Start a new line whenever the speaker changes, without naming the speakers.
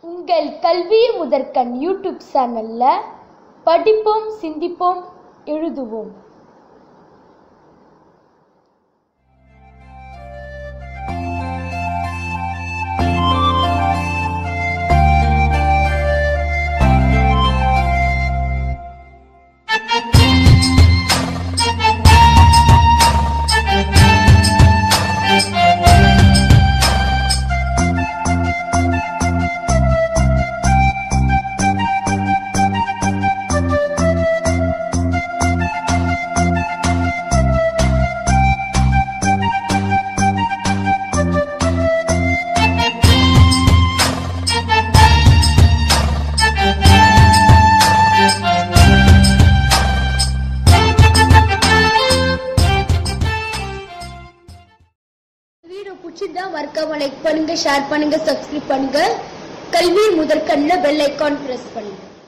உங்கள் கல்வி முதற்கண் யூடியூப் சேனல்ல படிப்போம், சிந்திப்போம், எழுதுவோம். பிடிச்சிருந்தா மறக்காம லைக் பண்ணுங்க, ஷேர் பண்ணுங்க, சப்ஸ்கிரைப் பண்ணுங்க. கல்வி முதற்கண்ணில் பெல் ஐகான் பிரஸ் பண்ணுங்க.